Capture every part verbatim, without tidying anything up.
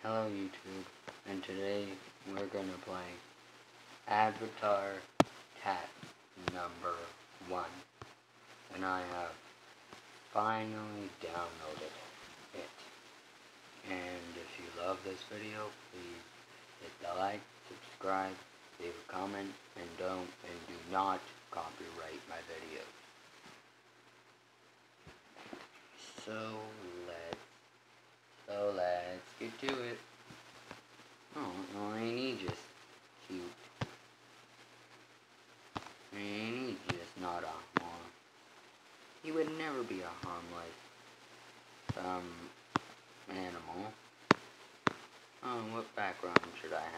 Hello YouTube, and today we're gonna play Avatar Cat number one, and I have finally downloaded it. And if you love this video, please hit the like, subscribe, leave a comment, and don't and do not copyright my video. So let's so let's get to it. Oh, well, ain't he just cute? Ain't he just not a harm? He would never be a harmless um animal. Oh, what background should I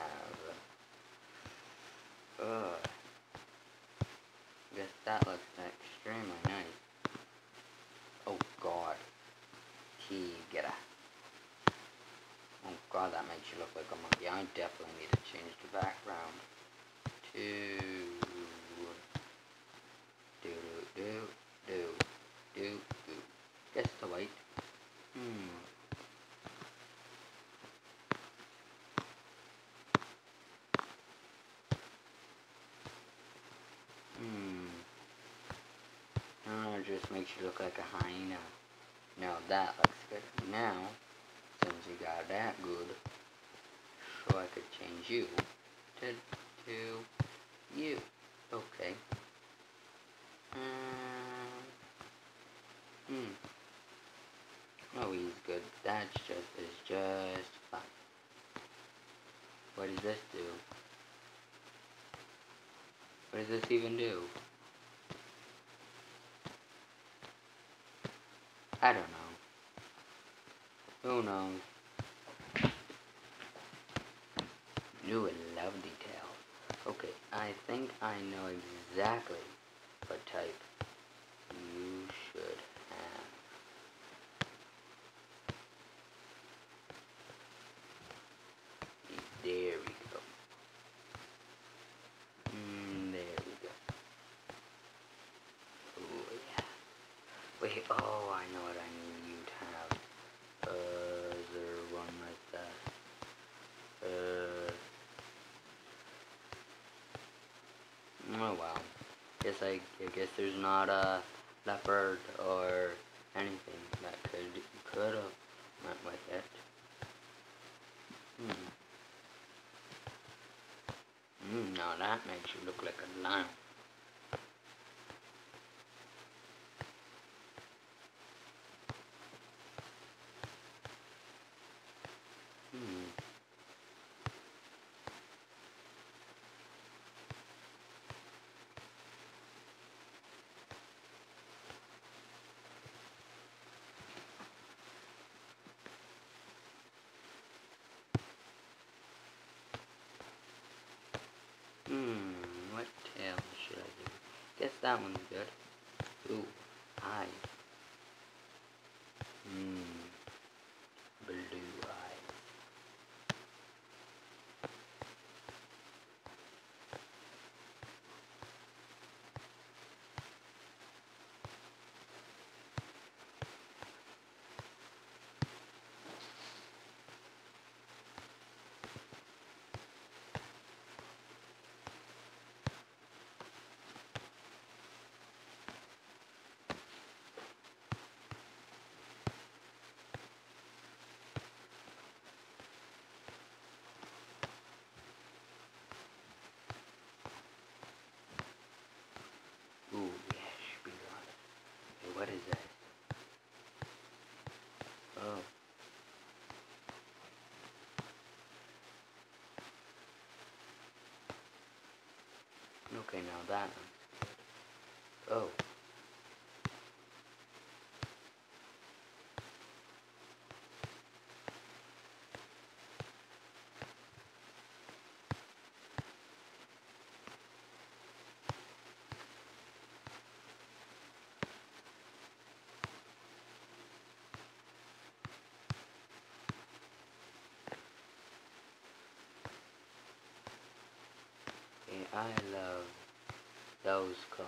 have? Ugh. Guess that looks extremely nice. Oh God. Tigera. Oh God, that makes you look like a monkey. I definitely need to change the background to do do do do do do. Guess the white. Hmm. Hmm. Oh, it just makes you look like a hyena. Now that looks good. Now, since you got that good, so I could change you to to you. Okay. Um, hmm. Oh, he's good. That's just is just fine. What does this do? What does this even do? I don't know. Who knows? New and love details. Okay, I think I know exactly what type you should have. There we go. Mm, there we go. Oh yeah. Wait, oh, I know what I need you to have. Uh, is there one like that? Uh, oh wow. Guess I, I guess there's not a leopard or anything that could could have went with it. Hmm. Hmm. Now that makes you look like a lion. Hmm. Hmm. What tail should I do? Guess that one's good. Ooh. Eyes. Hmm. Blue eyes. Ooh, yeah, should be right. Hey, what is that? Oh. Okay, now that one. Oh. Hey, I love those cars.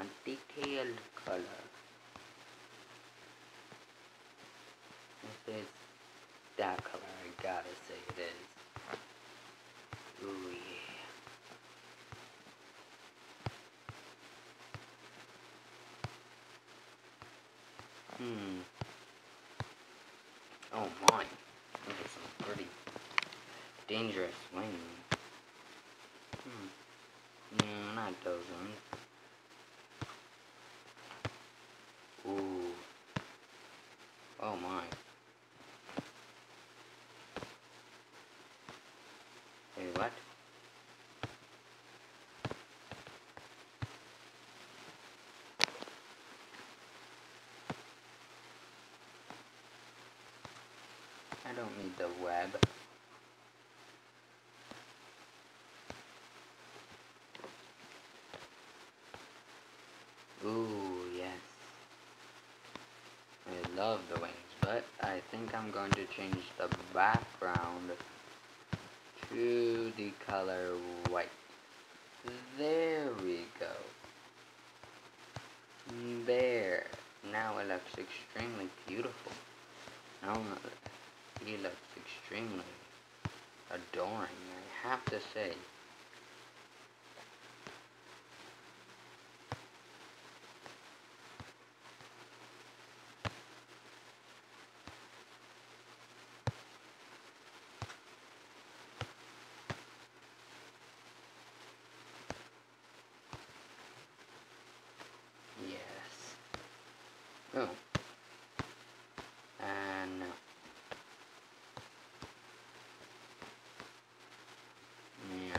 detailed color. This is that color, I gotta say it is. Ooh yeah. Hmm. Oh my. Those are some pretty dangerous wings. Hmm. No, not those ones. Ooh. Oh my. Hey, what? I don't need the web. Ooh, yes. I love the wings, but I think I'm going to change the background to the color white. There we go. There. Now it looks extremely beautiful. Now he looks extremely adoring, I have to say. Yes. Oh. And now. Yeah.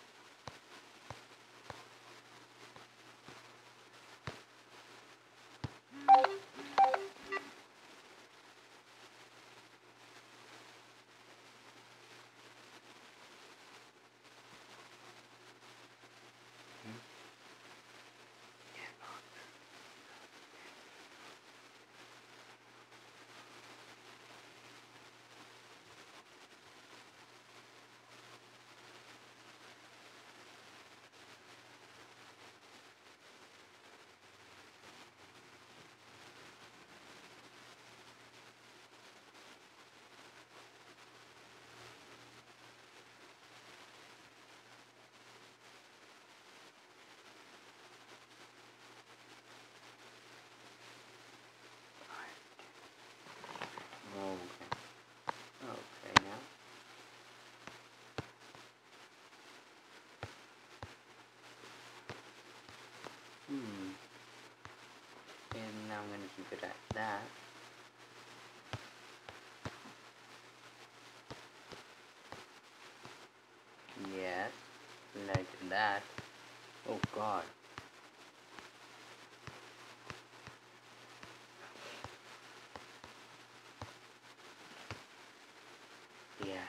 Okay. Okay, now. Hmm. And now I'm going to keep it at that. Yes. Like that. Oh god. Yeah.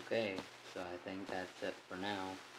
Okay, so I think that's it for now.